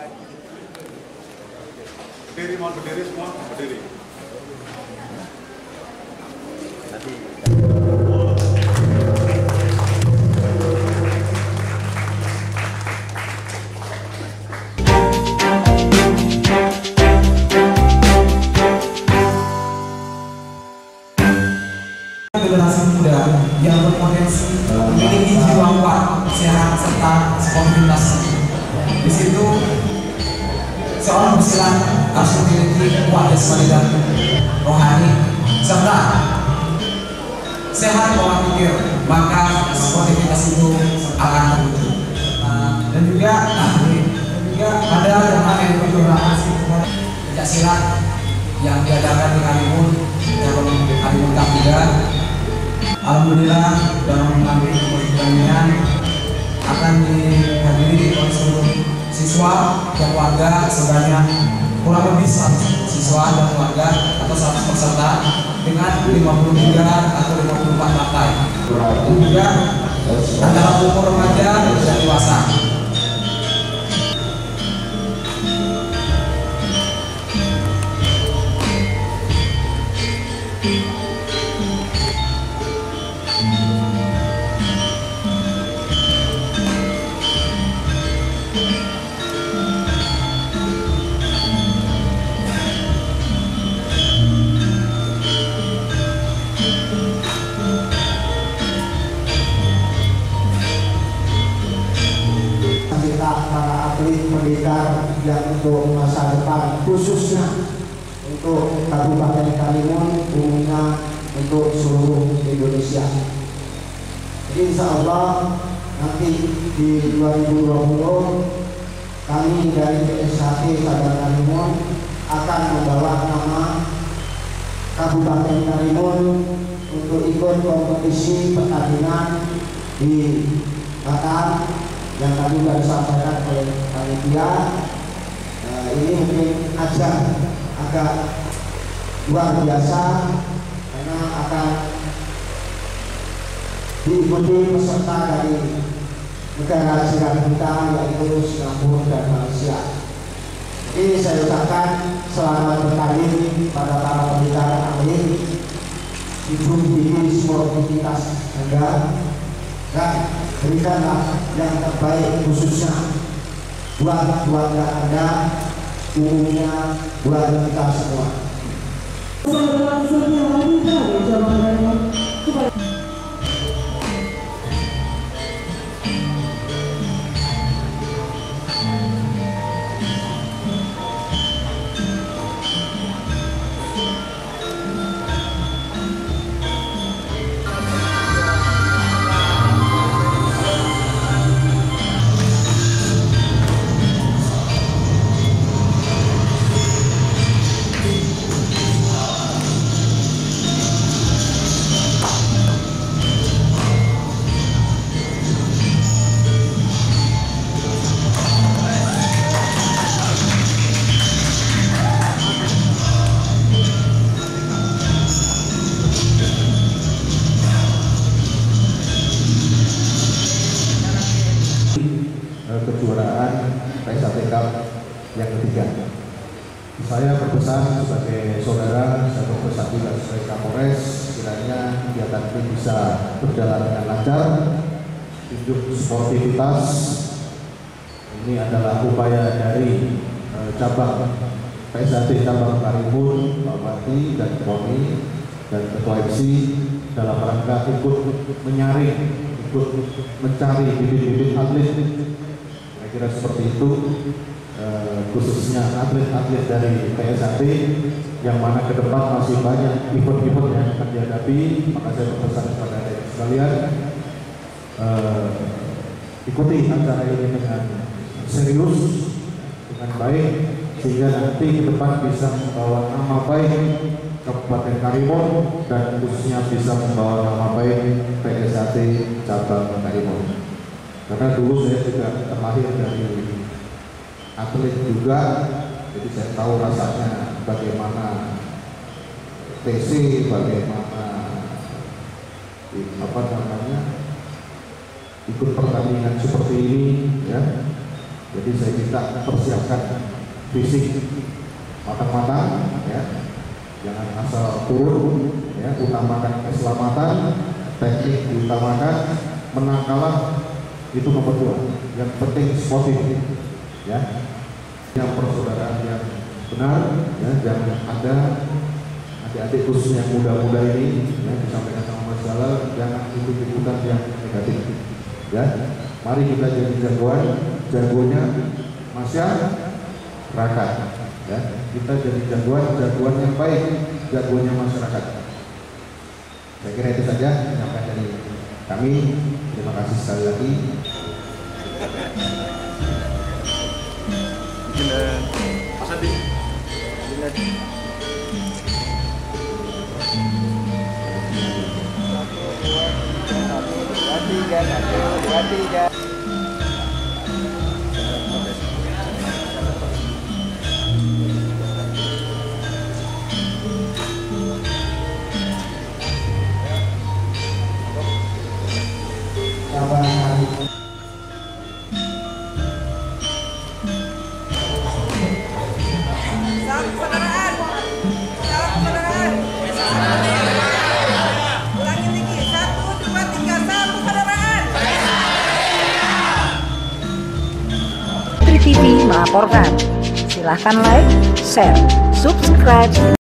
Berdiri, mohon berdiri semua, berdiri. Tadi. Generasi muda yang berpotensi memiliki jiwa kuat, sehat serta sportivitas. Di situ seorang pesilat harus memiliki kuat jasmani dan rohani serta sehat pola pikir, maka sportivitas itu akan terwujud. Dan juga ada yang kejuaraan pencak silat yang diadakan di Karimun, Karimun Kapida. Alhamdulillah dalam mengambil pertandingan akan dihadiri oleh seluruh siswa dan warga sebanyak kurang lebih 100 siswa dan warga atau 100 peserta dengan 53 atau 54 partai. Dan juga antara umur remaja dan dewasa. Para atlet pendidikan yang untuk masa depan, khususnya untuk Kabupaten Karimun, umumnya untuk seluruh Indonesia. Jadi insya Allah nanti di 2020 kami dari PSHT Cabang Karimun akan membawa nama Kabupaten Karimun untuk ikut kompetisi pertandingan di Batam yang tadi sudah disampaikan oleh panitia. Ini mungkin agak luar biasa karena akan diikuti peserta dari negara jiran kita yaitu Singapura dan Malaysia. Ini saya ucapkan selamat bertanding pada para pendidikan atlet, hidung tinggi sportivitas Anda, dan berikanlah yang terbaik khususnya buat keluarga Anda, umumnya buat kita semua. Kejuaraan PSHT Cup yang ketiga. Saya berpesan sebagai saudara Satu Bersatu dan sebagai Kapolres, kiranya kegiatan ini bisa berjalan dengan lancar, tunjuk sportivitas. Ini adalah upaya dari cabang PSHT cabang Karimun, Pak Bupati dan Poni dan Ketua MC dalam rangka ikut menyaring, ikut mencari bibit-bibit atlet. Kira seperti itu, khususnya atlet-atlet dari PSHT yang mana ke depan masih banyak event-event yang akan dihadapi. Maka saya berpesan kepada adik sekalian, ikuti acara ini dengan serius, dengan baik, sehingga nanti ke depan bisa membawa nama baik Kabupaten Karimun dan khususnya bisa membawa nama baik PSHT cabang Karimun. Karena dulu saya juga terlahir dari atlet juga, jadi saya tahu rasanya bagaimana TC, bagaimana ikut pertandingan seperti ini, ya. Jadi saya minta persiapkan fisik matang-matang, ya, jangan asal turun, ya, utamakan keselamatan, teknik diutamakan, menang kalah itu nomor 2. Yang penting sportif, ya, yang persaudaraan yang benar, ya, jangan ada adik-adik khusus yang muda-muda ini, ya, disampaikan sama Mas Jalal, jangan ikut-ikutan yang negatif, ya. Mari kita jadi jagonya masyarakat, ya. Kita jadi jagoan yang baik, jagoannya masyarakat. Saya kira itu saja penyampaian dari kami. Terima kasih sekali lagi. Mas Adi. Tiga. TV melaporkan. Silahkan like, share, subscribe.